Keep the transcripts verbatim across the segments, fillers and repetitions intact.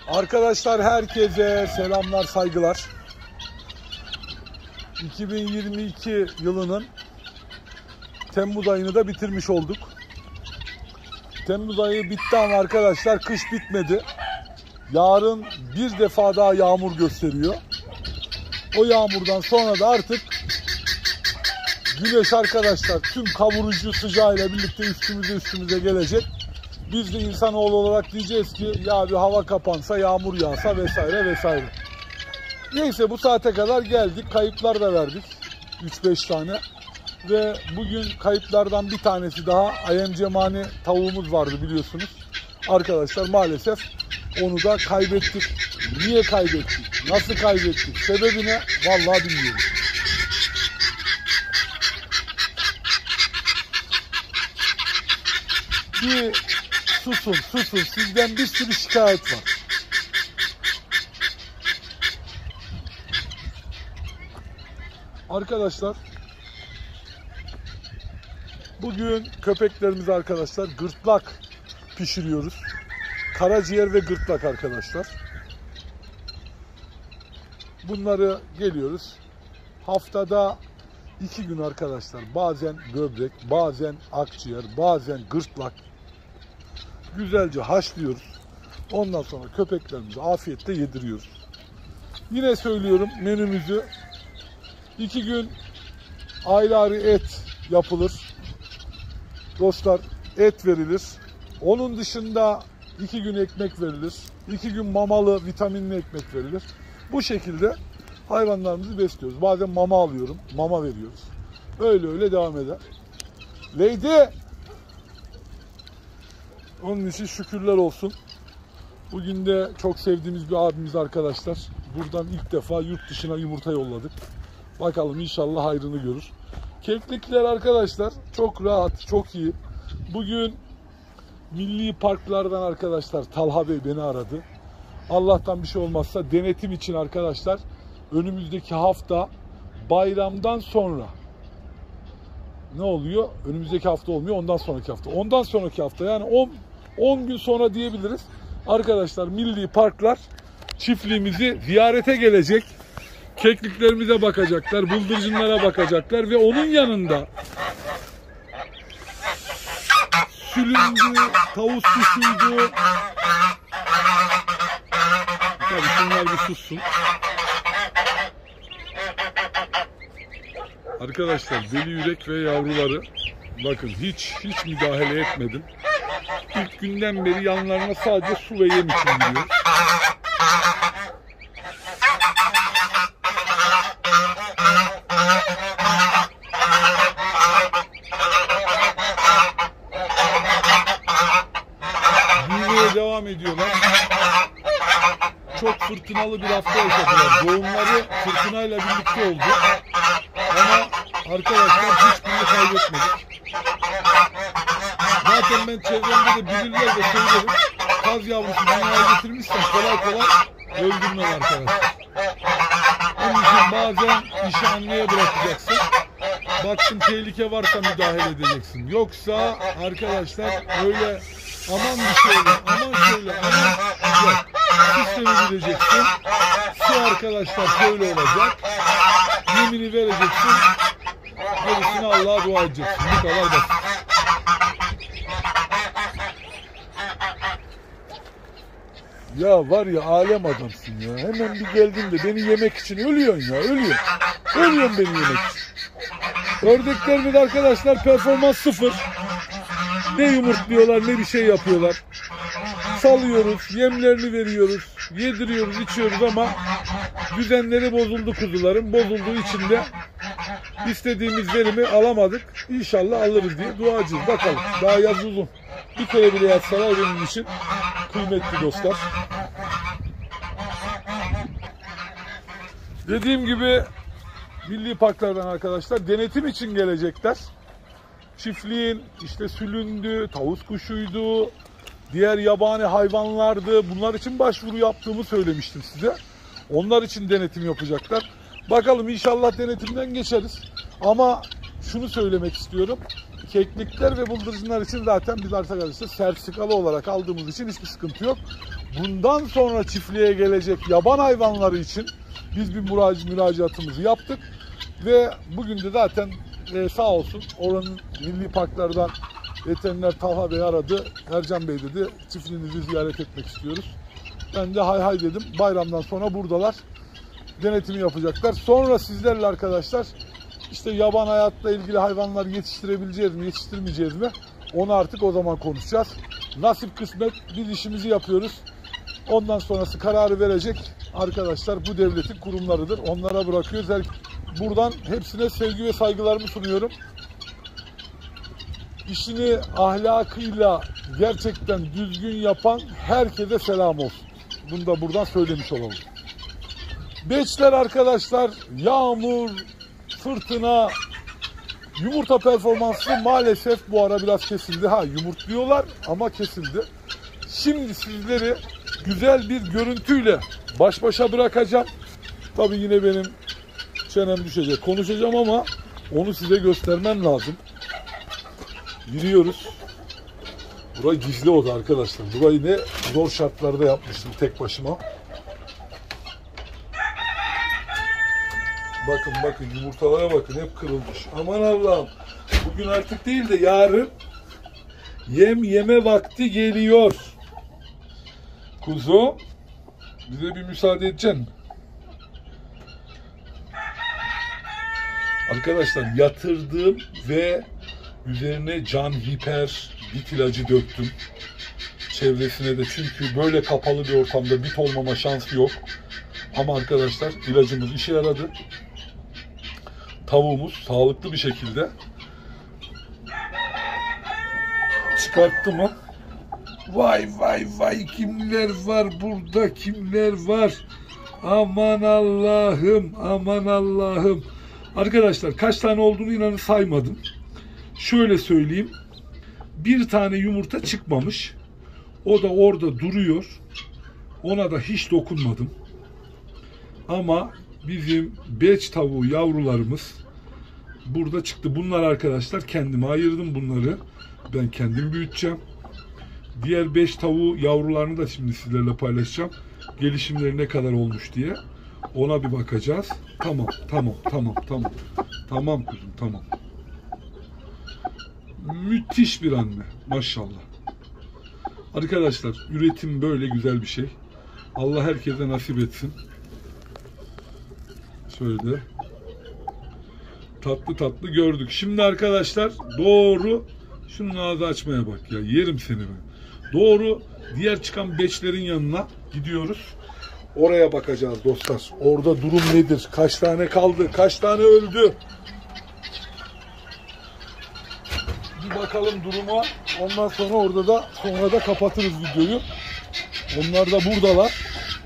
Arkadaşlar herkese selamlar, saygılar. iki bin yirmi iki yılının Temmuz ayını da bitirmiş olduk. Temmuz ayı bitti ama arkadaşlar kış bitmedi. Yarın bir defa daha yağmur gösteriyor. O yağmurdan sonra da artık güneş arkadaşlar tüm kavurucu sıcağıyla birlikte üstümüze üstümüze gelecek. Biz de insanoğlu olarak diyeceğiz ki ya bir hava kapansa, yağmur yağsa vesaire vesaire. Neyse bu saate kadar geldik. Kayıplar da verdik. üç beş tane. Ve bugün kayıplardan bir tanesi daha ayem cemani tavuğumuz vardı biliyorsunuz. Arkadaşlar maalesef onu da kaybettik. Niye kaybettik? Nasıl kaybettik? Sebebi ne? Vallahi bilmiyorum. Bir susun, susun. Sizden bir sürü şikayet var. Arkadaşlar, bugün köpeklerimiz arkadaşlar gırtlak pişiriyoruz. Karaciğer ve gırtlak arkadaşlar. Bunları geliyoruz. Haftada iki gün arkadaşlar. Bazen böbrek, bazen akciğer, bazen gırtlak. Güzelce haşlıyoruz. Ondan sonra köpeklerimize afiyetle yediriyoruz. Yine söylüyorum menümüzü. iki gün ayrı et yapılır. Dostlar et verilir. Onun dışında iki gün ekmek verilir. iki gün mamalı vitaminli ekmek verilir. Bu şekilde hayvanlarımızı besliyoruz. Bazen mama alıyorum. Mama veriyoruz. Öyle öyle devam eder. Lady! Onun için şükürler olsun. Bugün de çok sevdiğimiz bir abimiz arkadaşlar. Buradan ilk defa yurt dışına yumurta yolladık. Bakalım inşallah hayrını görür. Keklikler arkadaşlar çok rahat, çok iyi. Bugün milli parklardan arkadaşlar Talha Bey beni aradı. Allah'tan bir şey olmazsa denetim için arkadaşlar önümüzdeki hafta bayramdan sonra ne oluyor? Önümüzdeki hafta olmuyor, ondan sonraki hafta. Ondan sonraki hafta yani on gün sonra diyebiliriz. Arkadaşlar milli parklar çiftliğimizi ziyarete gelecek. Kekliklerimize bakacaklar, bıldırcınlara bakacaklar ve onun yanında sülündü, tavus kuşuydu. Tabii şunlar bir sussun. Arkadaşlar deli yürek ve yavruları bakın hiç hiç müdahale etmedim. İlk günden beri yanlarına sadece su ve yem için gidiyor. Büyümeye devam ediyorlar. Çok fırtınalı bir hafta yaşadılar. Doğumları fırtınayla birlikte oldu. Ama arkadaşlar hiçbirini kaybetmedik. Zaten ben çevremde de bilirler de söylerim. Kaz yavrusu dünyaya getirmişsen kolay kolay öldürmem arkadaşlar. Onun için bazen işi anneye bırakacaksın. Baktın tehlike varsa müdahale edeceksin. Yoksa arkadaşlar öyle aman bir şey olur, aman şöyle, aman yok. Sistemi bileceksin. Su arkadaşlar şöyle olacak. Yemini vereceksin. Gerisini Allah'a dua edeceksin. Bu kadar basit. Ya var ya alem adamsın ya. Hemen bir geldin de beni yemek için ölüyorsun ya. Ölüyorsun. Ölüyorsun beni yemek için. Ördeklerimiz arkadaşlar performans sıfır. Ne yumurtluyorlar ne bir şey yapıyorlar. Salıyoruz, yemlerini veriyoruz, yediriyoruz, içiyoruz ama düzenleri bozuldu kuzuların. Bozulduğu için de istediğimiz verimi alamadık. İnşallah alırız diye duacıyız. Bakalım daha yaz uzun. Bir kere bile yazsalar benim için kıymetli dostlar. Dediğim gibi milli parklardan arkadaşlar denetim için gelecekler. Çiftliğin işte sülündü, tavus kuşuydu, diğer yabani hayvanlardı. Bunlar için başvuru yaptığımı söylemiştim size. Onlar için denetim yapacaklar. Bakalım inşallah denetimden geçeriz. Ama şunu söylemek istiyorum. Keklikler ve bıldırcınlar için zaten biz arkadaşlar sertifikalı olarak aldığımız için hiçbir sıkıntı yok. Bundan sonra çiftliğe gelecek yaban hayvanları için biz bir müracaatımızı yaptık. Ve bugün de zaten e, sağ olsun oranın milli parklardan veteriner Talha Bey aradı. Ercan Bey dedi, çiftliğinizi ziyaret etmek istiyoruz. Ben de hay hay dedim. Bayramdan sonra buradalar. Denetimi yapacaklar. Sonra sizlerle arkadaşlar işte yaban hayatla ilgili hayvanlar yetiştirebileceğiz mi, yetiştirmeyeceğiz mi? Onu artık o zaman konuşacağız. Nasip kısmet, biz işimizi yapıyoruz. Ondan sonrası kararı verecek arkadaşlar bu devletin kurumlarıdır. Onlara bırakıyoruz. Buradan hepsine sevgi ve saygılarımı sunuyorum. İşini ahlakıyla gerçekten düzgün yapan herkese selam olsun. Bunu da buradan söylemiş olalım. Beçler arkadaşlar, yağmur, fırtına, yumurta performansı maalesef bu ara biraz kesildi. Ha, yumurtluyorlar ama kesildi. Şimdi sizleri güzel bir görüntüyle baş başa bırakacağım. Tabii yine benim çenem düşecek. Konuşacağım ama onu size göstermem lazım. Giriyoruz. Burası gizli oda arkadaşlar. Burayı ne zor şartlarda yapmıştım tek başıma. Bakın bakın yumurtalara bakın, hep kırılmış. Aman Allah'ım. Bugün artık değil de yarın yem yeme vakti geliyor. Kuzum, bize bir müsaade edeceksin. Arkadaşlar yatırdım ve üzerine can hiper bit ilacı döktüm. Çevresine de, çünkü böyle kapalı bir ortamda bit olmama şansı yok. Ama arkadaşlar ilacımız işe yaradı. Tavuğumuz sağlıklı bir şekilde çıkarttı mı? Vay vay vay, kimler var burada, kimler var? Aman Allah'ım, aman Allah'ım. Arkadaşlar kaç tane olduğunu inanın saymadım. Şöyle söyleyeyim. Bir tane yumurta çıkmamış. O da orada duruyor. Ona da hiç dokunmadım. Ama bizim beç tavuğu yavrularımız burada çıktı. Bunlar arkadaşlar kendime ayırdım bunları. Ben kendim büyüteceğim. Diğer beş tavuğu yavrularını da şimdi sizlerle paylaşacağım. Gelişimleri ne kadar olmuş diye. Ona bir bakacağız. Tamam, tamam, tamam, tamam. Tamam kuzum, tamam. Müthiş bir anne. Maşallah. Arkadaşlar üretim böyle güzel bir şey. Allah herkese nasip etsin. Şöyle. Tatlı tatlı gördük. Şimdi arkadaşlar doğru, şunun ağzı açmaya bak ya. Yerim seni ben. Doğru diğer çıkan beçlerin yanına gidiyoruz. Oraya bakacağız dostlar. Orada durum nedir? Kaç tane kaldı? Kaç tane öldü? Bir bakalım duruma. Ondan sonra orada da sonra da kapatırız videoyu. Onlar da buradalar.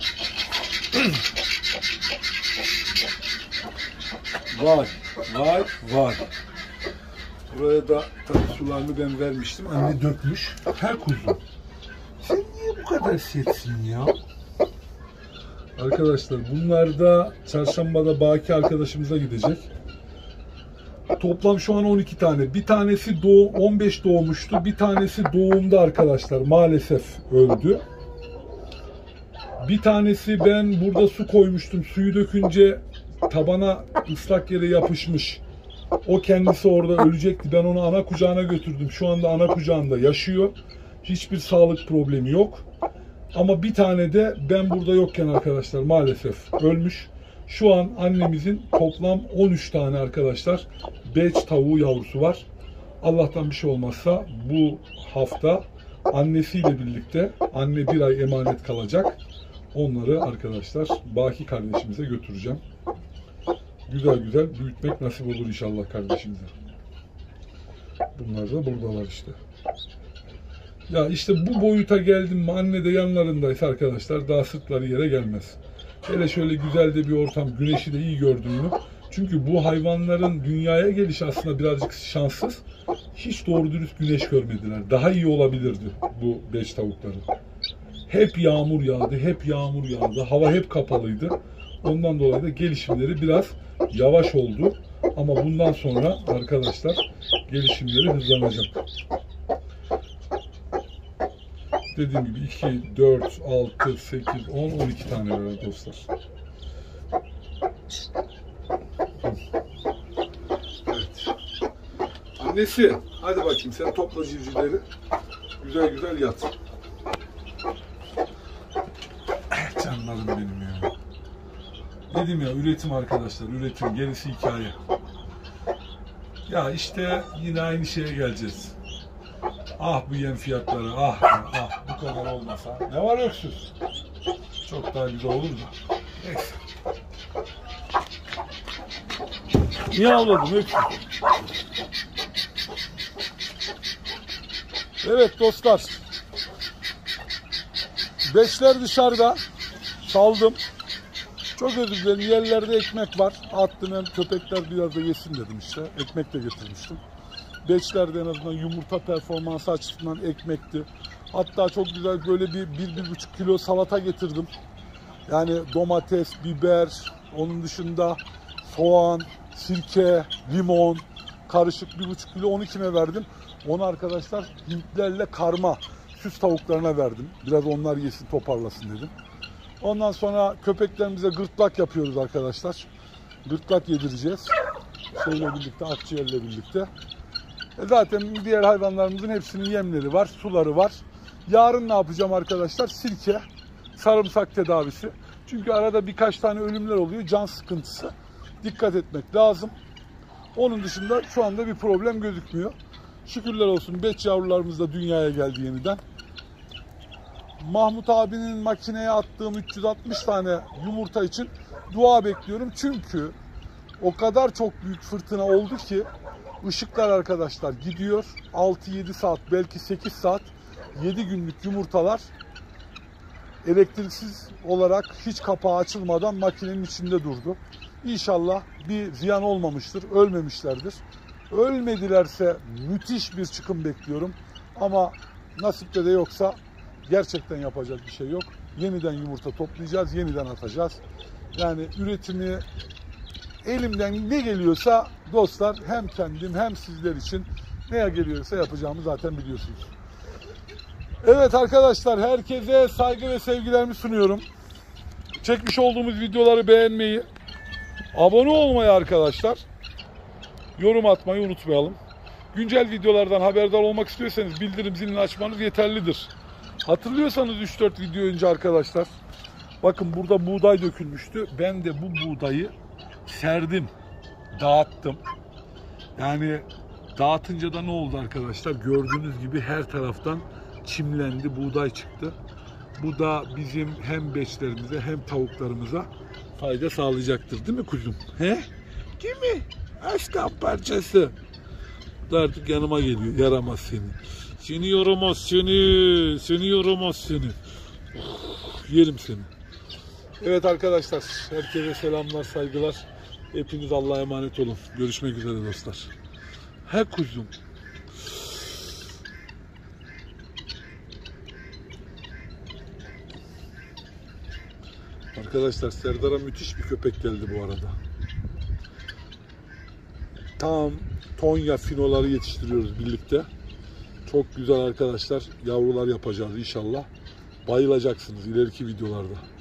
Vay, vay, vay. Buraya da tabii sularını ben vermiştim. Anne dökmüş. Her kuzum. Sen niye bu kadar sertsin ya? Arkadaşlar bunlar da çarşambada Baki arkadaşımıza gidecek. Toplam şu an on iki tane. Bir tanesi doğum, on beş doğmuştu. Bir tanesi doğumda arkadaşlar maalesef öldü. Bir tanesi ben burada su koymuştum. Suyu dökünce tabana ıslak yere yapışmış. O kendisi orada ölecekti. Ben onu ana kucağına götürdüm. Şu anda ana kucağında yaşıyor. Hiçbir sağlık problemi yok. Ama bir tane de ben burada yokken arkadaşlar maalesef ölmüş. Şu an annemizin toplam on üç tane arkadaşlar beç tavuğu yavrusu var. Allah'tan bir şey olmazsa bu hafta annesiyle birlikte, anne bir ay emanet kalacak. Onları arkadaşlar Baki kardeşimize götüreceğim. Güzel güzel büyütmek nasip olur inşallah kardeşimize. Bunlar da buradalar işte. Ya işte bu boyuta geldim mi, anne de yanlarındaysa arkadaşlar daha sırtları yere gelmez. Hele şöyle güzel de bir ortam, güneşi de iyi gördüm mü. Çünkü bu hayvanların dünyaya gelişi aslında birazcık şanssız. Hiç doğru dürüst güneş görmediler. Daha iyi olabilirdi bu beş tavukların. Hep yağmur yağdı, hep yağmur yağdı. Hava hep kapalıydı. Ondan dolayı da gelişimleri biraz yavaş oldu. Ama bundan sonra arkadaşlar gelişimleri hızlanacak. Dediğim gibi iki, dört, altı, sekiz, on, on iki tane böyle dostlar. Evet. Annesi, hadi bakayım sen topla civcivleri. Güzel güzel yat. Canlarım benim ya. Dedim ya, üretim arkadaşlar, üretim, gerisi hikaye. Ya işte yine aynı şeye geleceğiz. Ah bu yem fiyatları, ah ah bu kadar olmasa. Ne var öksüz? Çok daha güzel olur da. Neyse. Niye ağladın öksüz? Evet dostlar. Beşler dışarıda. Saldım. Çok özür dilerim. Yerlerde ekmek var. Attım, hem köpekler biraz da yesin dedim işte. Ekmek de getirmiştim. Beşlerde en azından yumurta performansı açısından ekmekti. Hatta çok güzel böyle bir, bir, bir buçuk kilo salata getirdim. Yani domates, biber, onun dışında soğan, sirke, limon, karışık bir buçuk kilo, onu kime verdim? Onu arkadaşlar Hintlerle karma süs tavuklarına verdim. Biraz onlar yesin, toparlasın dedim. Ondan sonra köpeklerimize gırtlak yapıyoruz arkadaşlar. Gırtlak yedireceğiz. Şeyle birlikte, akciğerle birlikte. E zaten diğer hayvanlarımızın hepsinin yemleri var, suları var. Yarın ne yapacağım arkadaşlar? Sirke, sarımsak tedavisi. Çünkü arada birkaç tane ölümler oluyor, can sıkıntısı. Dikkat etmek lazım. Onun dışında şu anda bir problem gözükmüyor. Şükürler olsun beş yavrularımız da dünyaya geldi yeniden. Mahmut abinin makineye attığım üç yüz altmış tane yumurta için dua bekliyorum. Çünkü o kadar çok büyük fırtına oldu ki ışıklar arkadaşlar gidiyor. altı yedi saat, belki sekiz saat, yedi günlük yumurtalar elektriksiz olarak hiç kapağı açılmadan makinenin içinde durdu. İnşallah bir ziyan olmamıştır, ölmemişlerdir. Ölmedilerse müthiş bir çıkım bekliyorum. Ama nasipte de yoksa gerçekten yapacak bir şey yok. Yeniden yumurta toplayacağız, yeniden atacağız. Yani üretimi elimden ne geliyorsa dostlar, hem kendim hem sizler için neye geliyorsa yapacağımı zaten biliyorsunuz. Evet arkadaşlar, herkese saygı ve sevgilerimi sunuyorum. Çekmiş olduğumuz videoları beğenmeyi, abone olmayı arkadaşlar, yorum atmayı unutmayalım. Güncel videolardan haberdar olmak istiyorsanız bildirim zilini açmanız yeterlidir. Hatırlıyorsanız üç dört video önce arkadaşlar, bakın burada buğday dökülmüştü. Ben de bu buğdayı serdim, dağıttım. Yani dağıtınca da ne oldu arkadaşlar? Gördüğünüz gibi her taraftan çimlendi, buğday çıktı. Bu da bizim hem beçlerimize hem tavuklarımıza fayda sağlayacaktır, değil mi kuzum? He? Değil mi? Aslan parçası. Bu da artık yanıma geliyor. Yaramaz seni. Seni yaramaz seni. Seni yaramaz seni. Uf, yerim seni. Evet arkadaşlar, herkese selamlar, saygılar. Hepiniz Allah'a emanet olun. Görüşmek üzere dostlar. He kuzum. Arkadaşlar Serdar'a müthiş bir köpek geldi bu arada. Tam Tonya finoları yetiştiriyoruz birlikte. Çok güzel arkadaşlar, yavrular yapacağız inşallah. Bayılacaksınız ileriki videolarda.